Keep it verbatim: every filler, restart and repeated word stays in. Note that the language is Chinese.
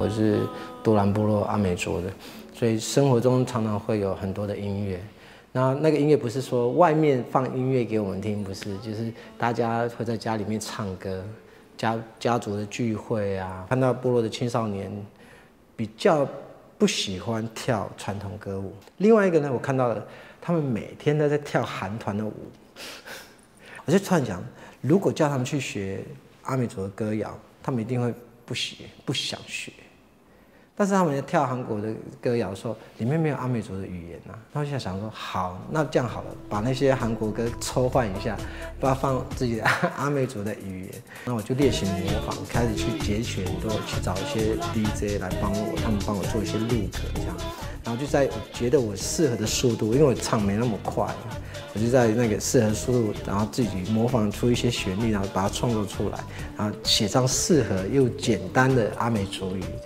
我是都兰部落阿美族的，所以生活中常常会有很多的音乐。那那个音乐不是说外面放音乐给我们听，不是，就是大家会在家里面唱歌，家家族的聚会啊，看到部落的青少年比较不喜欢跳传统歌舞。另外一个呢，我看到了他们每天都在跳韩团的舞，我就突然想，如果叫他们去学阿美族的歌谣，他们一定会不学，不想学。但是他们在跳韩国的歌谣的时候，里面没有阿美族的语言啊。然后就想说，好，那这样好了，把那些韩国歌抽换一下，把它放自己的阿美族的语言。那我就练习模仿，开始去截取很多，去找一些 D J 来帮我，他们帮我做一些 loop 这样。然后就在我觉得我适合的速度，因为我唱没那么快，我就在那个适合速度，然后自己模仿出一些旋律，然后把它创作出来，然后写上适合又简单的阿美族语。